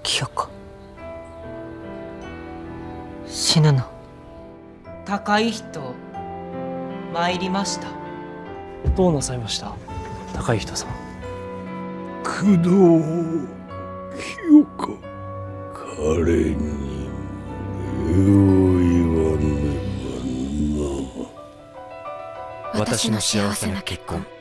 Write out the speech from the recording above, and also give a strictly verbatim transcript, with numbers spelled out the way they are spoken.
清子、死ぬの。高い人参りました。 どうなさいました、高い人さん。 工藤清子、彼に礼を言わねばな。 私の幸せな結婚。